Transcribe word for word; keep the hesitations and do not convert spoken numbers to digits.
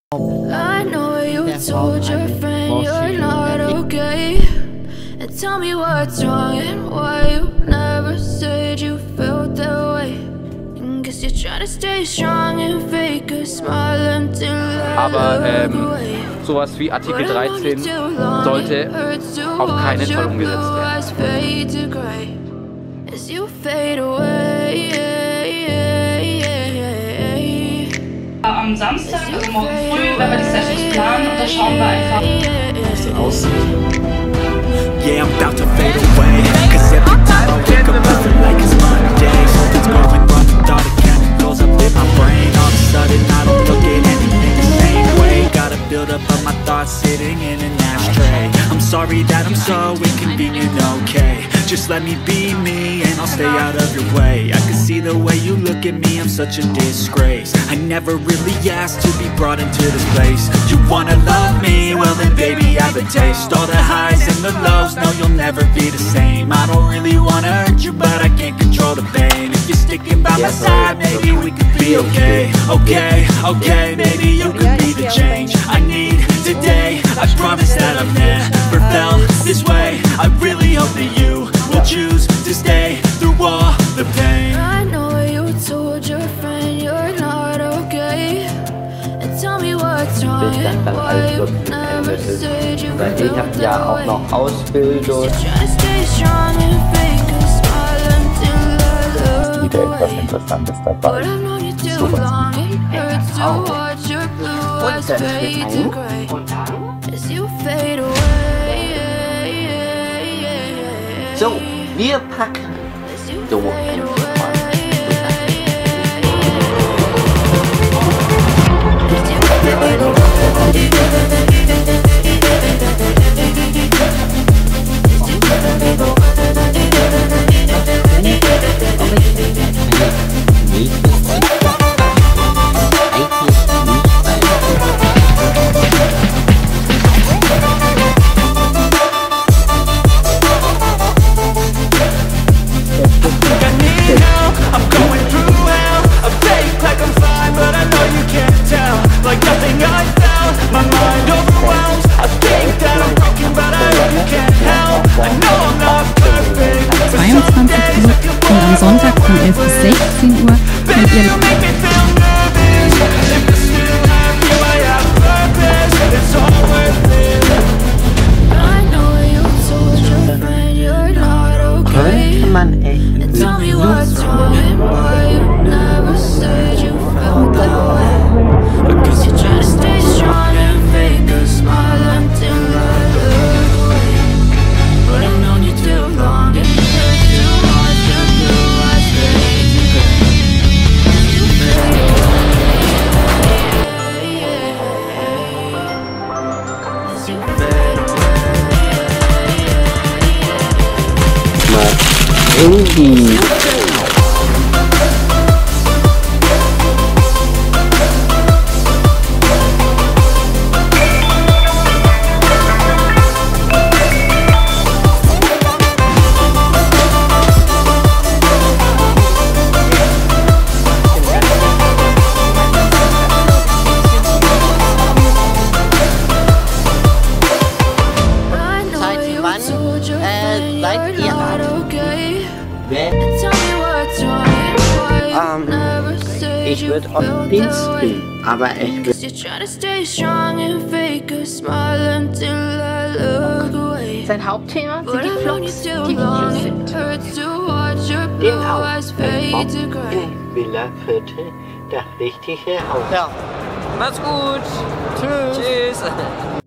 I know you told your friend you're not okay, and tell me what's wrong and why you never said you felt that way. And guess you're trying to stay strong and fake a smile until I Aber ähm, sowas wie Artikel dreizehn sollte auf keinen Fall umgesetzt werden. Am Samstag, also morgen früh, wenn wir die Sessions planen, und da schauen wir einfach, wie es aussieht. Yeah, I'm about to fade away, cause every time I wake up I feel like it's Monday. Something's going wrong with all the chemicals up in my brain. All of a sudden I don't look at anything the same way. Gotta build up of my thoughts sitting in an ashtray. I'm sorry that I'm so inconvenient, okay. Just let me be me and I'll stay out of your way. I can see the way you look at me, I'm such a disgrace. I never really asked to be brought into this place. You wanna love me? Well then baby have a taste. All the highs and the lows, no you'll never be the same. I don't really wanna hurt you but I can't control the pain. If you're sticking by my side maybe we could be okay. Okay, okay, maybe you could be the change I need today. I promise that I've never felt this way. I really hope that you will choose to stay through all the pain. I know you told your friend you're not okay, and tell me what's wrong and why you never said you felt that way. Ausbildung. Wieder etwas Interessantes dabei. Sowas wie und dann ein und dann. So, wir packen so ein zweiundzwanzig Uhr und am Sonntag von elf bis sechzehn Uhr könnt ihr könnte man echt irgendwie ich würde auf Pinseln, aber ich würde sein Hauptthema sind die Vlogs, die Videos sind. Genau, in Villa Viertel, das richtige Haus. Ja, macht's gut. Tschüss. Tschüss.